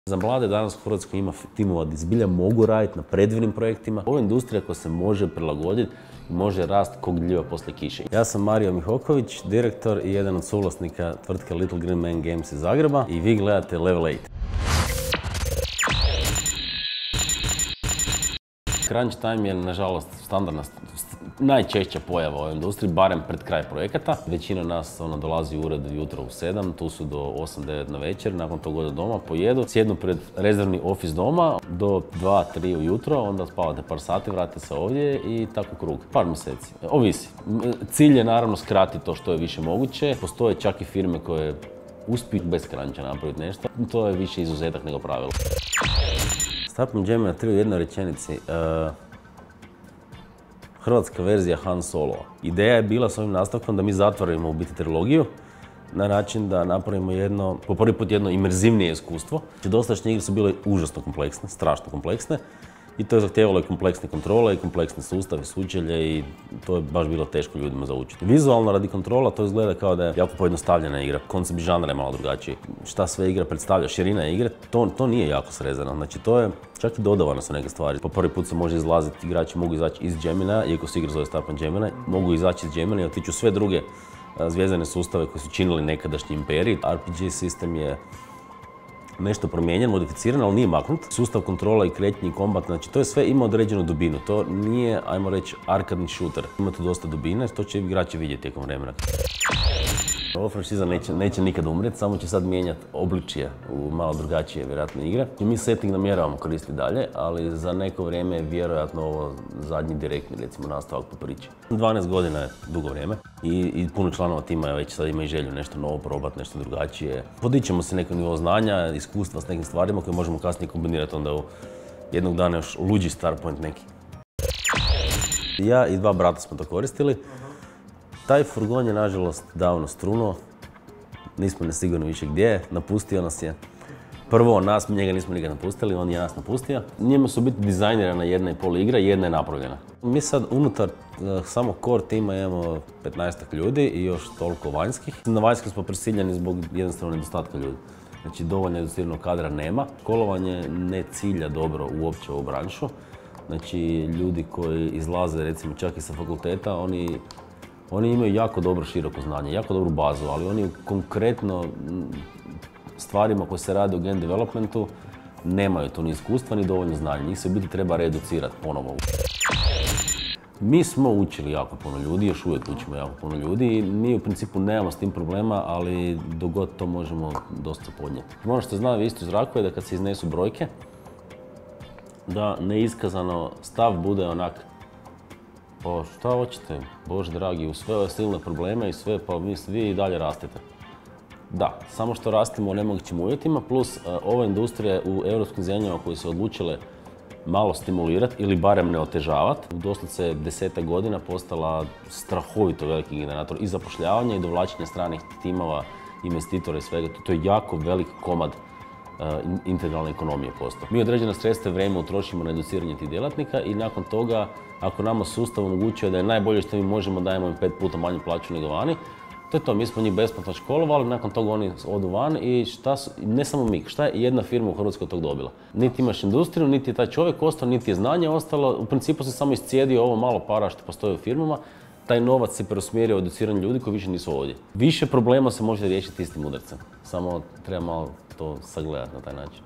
Za mlade danas u Hrvatskoj ima timova gdje zbilja mogu raditi na predivnim projektima. Ovo je industrija koja se može prilagoditi i može rast kog gljiva poslije kiše. Ja sam Mario Mihoković, direktor i jedan od suvlasnika tvrtke Little Green Man Games iz Zagreba i vi gledate Level 8. Crunch time je, nažalost, standardna, najčešća pojava u ovoj industriji, barem pred kraj projekata. Većina nas dolazi u ured jutro u 7, tu su do 8-9 na večer, nakon toga ode doma, pojedu, sjednu pred rezervni ofis doma do 2-3 ujutro, onda spavate par sati, vratite se ovdje i tako krug. Par mjeseci. Ovisi. Cilj je naravno skratiti to što je više moguće. Postoje čak i firme koje uspiju bez cruncha napraviti nešto. To je više izuzetak nego pravilo. Startup Gemini 3 u jednoj rečenici. Hrvatska verzija Han Solo. Ideja je bila s ovim nastavkom da mi zatvorimo u biti trilogiju na način da napravimo jedno, po prvi put jedno imerzivnije iskustvo. Dosadašnje igre su bile užasno kompleksne, strašno kompleksne i to je zahtijevalo i kompleksne kontrole i kompleksne sustave, sučelje i to je baš bilo teško ljudima zaučiti. Vizualno radi kontrola to izgleda kao da je jako pojednostavljena igra. Koncept žanra je malo drugačiji. Šta sve igra predstavlja, širina igre, to nije jako srezano. Znači to je čak i dodavano sa neke stvari. Po prvi put se može izlaziti, igrači mogu izaći iz Gemina, iako se igra zove Startup Gemini, mogu izaći iz Gemina i otići u sve druge zvijezdane sustave koji su činili nekadašnji imperij. RPG sistem je nešto promijenjen, modificiran, ali nije maknut. Sustav kontrola i kretnje i kombat, znači to je sve ima određenu dubinu. To nije, ajmo reći, arkadni shooter. Ima tu dosta dubine, to će igrači vidjeti tijekom vremena. Ova franšiza neće nikad umrijeti, samo će sad mijenjati obličje u malo drugačije, vjerojatno, igre. Mi setting namjeravamo koristiti dalje, ali za neko vrijeme je vjerojatno ovo zadnji direktni, recimo, nastavak po priči. 12 godina je dugo vrijeme i puno članova tima je već sad ima i želju nešto novo probati, nešto drugačije. Podićemo se neko nivo znanja, iskustva s nekim stvarima koje možemo kasnije kombinirati onda u jednog dana još luđi Starpoint neki. Ja i dva brata smo to koristili. Taj furgon je, nažalost, davno strunuo, nismo nesigurni više gdje je, napustio nas je. Prvo nas, mi njega nismo nikad napustili, on je nas napustio. Njima su biti dizajnirana 1,5 igra, jedna je napravljena. Mi sad unutar samo core tima imamo 15 ljudi i još toliko vanjskih. Na vanjskih smo prisiljeni zbog jednostavno nedostatka ljudi. Znači dovoljno educiranog kadra nema. Školovanje ne cilja dobro uopće u branšu. Znači ljudi koji izlaze recimo čak i sa fakulteta, oni imaju jako dobro široko znanje, jako dobru bazu, ali oni konkretno stvarima koje se rade u game developmentu nemaju tu ni iskustva ni dovoljno znanja. Njih se u biti treba reeducirati ponovo. Mi smo učili jako puno ljudi, još uvijek učimo jako puno ljudi i mi u principu nemamo s tim problema, ali dok god to možemo dosta podnijeti. Ono što znam isto iz zraku je da kad se iznesu brojke, da neiskazano stav bude onak: pa šta hoćete, Bože dragi, u sve ove silne probleme i sve, pa vi i dalje rastete. Da, samo što rastemo u nemogućim uvjetima, plus ova industrija u europskim zemljama koje su odlučile malo stimulirati ili barem ne otežavati, doslovce 10 godina postala strahovito veliki generator i zapošljavanja i dovlačenja stranih timova, investitora i svega. To je jako velik komad integralne ekonomije postao. Mi određena sredstva i vrijeme utrošimo na educiranje tih djelatnika i nakon toga, ako nama sustav omogućuje da je najbolje što mi možemo, dajemo im 5 puta manju plaću nego vani, to je to, mi smo njih besplatno školovali, nakon toga oni odu van i ne samo mi, šta je jedna firma u Hrvatskoj tog dobila? Niti imaš industriju, niti je taj čovjek ostao, niti je znanje ostalo, u principu se samo iscijedio ovo malo para što postoji u firmama, taj novac se preusmjerio u educiranje ljudi koji više nisu ovdje. Više problema se može riješiti istim udarcem, samo treba malo to sagledati na taj način.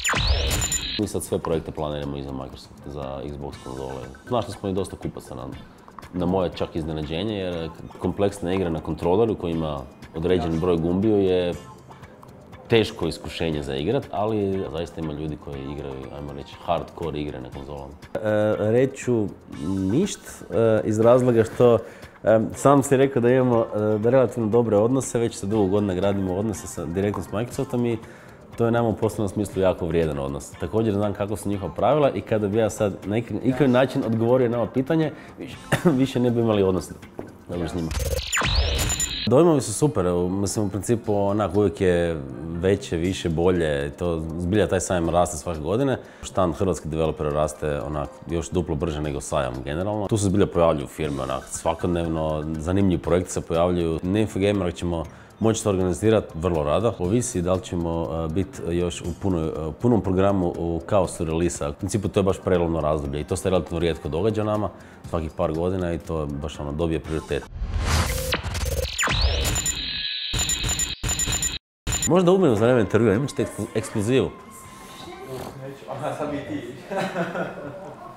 Mi sad sve projekte planiramo i za Microsoft, za Xbox konzole. Našli smo i dosta kupaca na moje čak iznenađenje, jer kompleksna igra na kontroleru koji ima određen broj gumbiju je teško iskušenje za igrat, ali zaista ima ljudi koji igraju, ajmo reći, hardcore igre na konzolama. Reću ništa iz razloga što sam si rekao da imamo relativno dobre odnose, već se dugo godina gradimo odnose direktno s Microsoftom i to je nama u poslovnom smislu jako vrijedan odnos. Također znam kako su njihova pravila i kada bi ja sad na neki način odgovorio na ovo pitanje, više ne bi imali odnos dobro s njima. Dojmovi su super, mislim u principu onak uvijek je veće, više, bolje, to zbilja taj sajam raste svake godine. Štand hrvatskih developera raste onak još duplo brže nego sajam generalno. Tu se zbilja pojavljuju firme onak svakodnevno, zanimljivi projekti se pojavljuju. Na Infogameru ćemo moći se organizirati vrlo rado. Ovisi da li ćemo biti još u punom programu u kaosu releasa. U principu to je baš prelomno razdoblje i to se relativno rijetko događa nama, svakih par godina i to baš dobije prioritet. Možda umrem za vreme intervjua, imat ćete ekskluzivu. Neću, aha, sad mi ti.